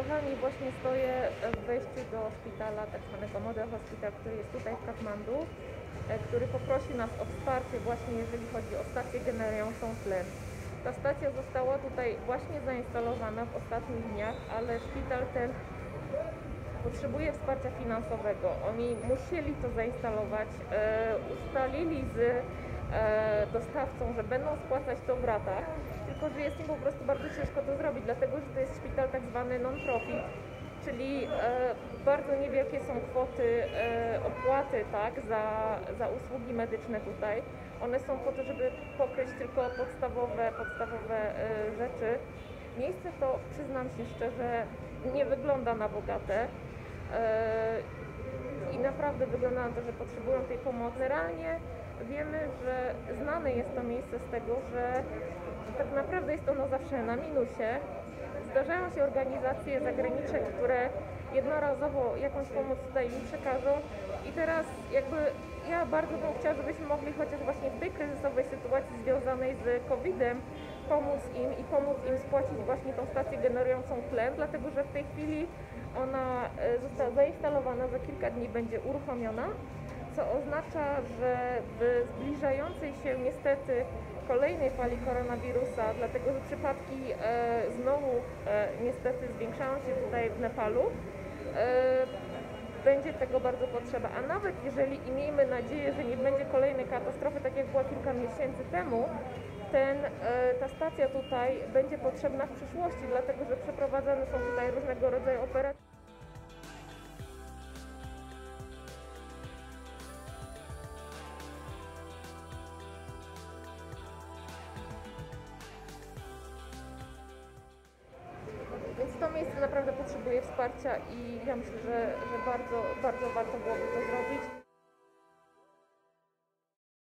kochani, właśnie stoję w wejściu do szpitala, tak zwanego Model Hospital, który jest tutaj w Katmandu, który poprosi nas o wsparcie właśnie jeżeli chodzi o stację generującą tlen. Ta stacja została tutaj właśnie zainstalowana w ostatnich dniach, ale szpital ten potrzebuje wsparcia finansowego. Oni musieli to zainstalować, ustalili z dostawcą, że będą spłacać to w ratach, tylko że jest im po prostu bardzo ciężko to zrobić, dlatego że to jest szpital tak zwany non-profit, czyli bardzo niewielkie są kwoty opłaty, tak, za usługi medyczne tutaj. One są po to, żeby pokryć tylko podstawowe rzeczy. Miejsce to, przyznam się szczerze, nie wygląda na bogate i naprawdę wygląda na to, że potrzebują tej pomocy. Generalnie wiemy, że znane jest to miejsce z tego, że tak naprawdę jest ono zawsze na minusie. Zdarzają się organizacje zagraniczne, które jednorazowo jakąś pomoc tutaj im przekażą i teraz jakby ja bardzo bym chciała, żebyśmy mogli chociaż właśnie w tej kryzysowej sytuacji związanej z COVID-em pomóc im spłacić właśnie tą stację generującą tlen, dlatego że w tej chwili ona została zainstalowana, za kilka dni będzie uruchomiona, co oznacza, że w zbliżającej się niestety kolejnej fali koronawirusa, dlatego że przypadki znowu niestety zwiększają się tutaj w Nepalu, będzie tego bardzo potrzeba, a nawet jeżeli i miejmy nadzieję, że nie będzie kolejnej katastrofy, tak jak była kilka miesięcy temu, ta stacja tutaj będzie potrzebna w przyszłości, dlatego że przeprowadzane są tutaj różnego rodzaju operacje. Więc to miejsce naprawdę potrzebuje wsparcia i ja myślę, że bardzo warto byłoby to zrobić.